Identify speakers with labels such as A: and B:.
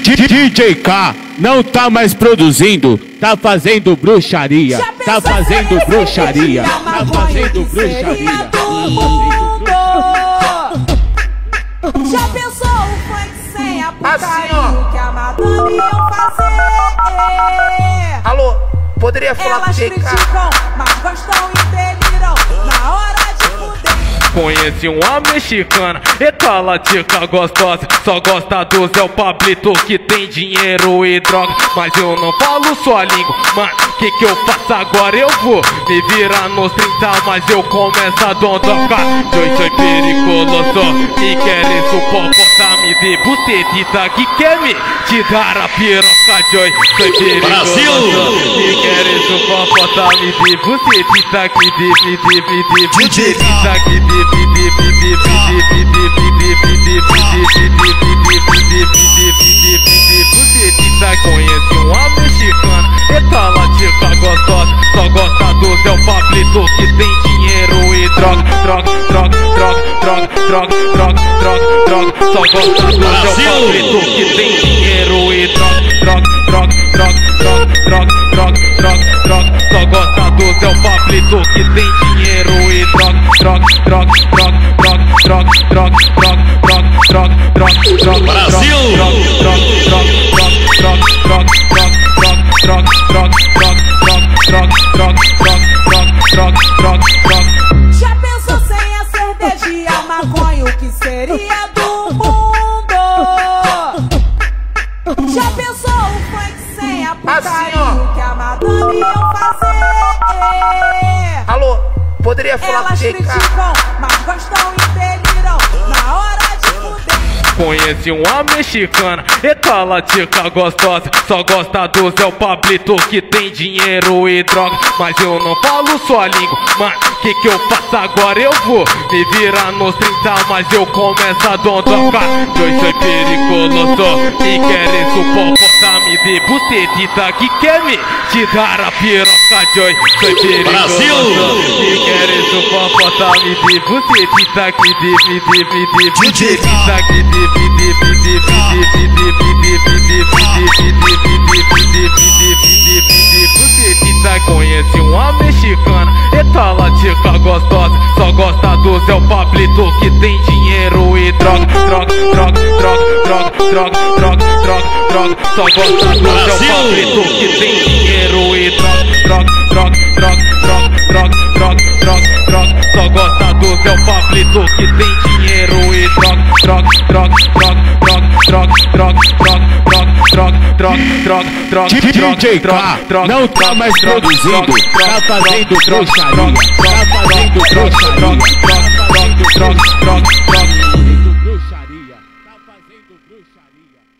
A: DJ K não tá mais produzindo, tá fazendo bruxaria, tá fazendo bruxaria, tá fazendo bruxaria.
B: Já pensou o funk sem a putaria que a madame iam fazer?
C: Alô, poderia falar com o GK?
B: Criticam, mas gostam e deliram na hora de fuder.
D: Conheci uma mexicana, eita latica gostosa. Só gosta do Zé Pablito que tem dinheiro e droga. Mas eu não falo sua língua, mano, que eu faço agora? Eu vou me virar nos 30, mas eu começo a dondocar. Eu sou perigoso e queres o popotame de bucetita que quer me te dar a piroca. Joy, sou perigoso e queres o popotame de bucetita que bucetita que conheci uma mexicana, eita latica gostosa. Só gosta do Zé Pablito que tem dinheiro e droga. Só gosta do Zé Pablito que tem dinheiro e droga. Só gosta do Zé Pablito que tem dinheiro e droga.
B: Já pensou sem a cerveja e a maconha, o que seria do mundo? Já pensou o funk sem a putaria que a madame iam fazer?
C: Alô, poderia falar com o
B: Elas
C: GK?
B: criticam, mas gostam e deliram na hora de fuder.
D: Conheci uma mexicana, eita latica gostosa. Só gosta do Zé Pablito que tem dinheiro e droga. Mas eu não falo sua língua, mano, que eu faço agora? Eu vou me virar nos 30, mas eu começo a dondocar. Eu sou perigoso e queres o popotame de bucetita que quer me te dar a piroca. Joy, sou perigoso e queres o popotame de bucetita que bucetita que conheci uma mexicana, eita latica gostosa. Só gosta do Zé Pablito que tem dinheiro e droga. Só gosta do Zé Pablito que tem dinheiro e droga. Só gosta do Zé Pablito que tem dinheiro e droga.
A: DJ K não tá mais produzindo, tá fazendo bruxaria, tá fazendo bruxaria.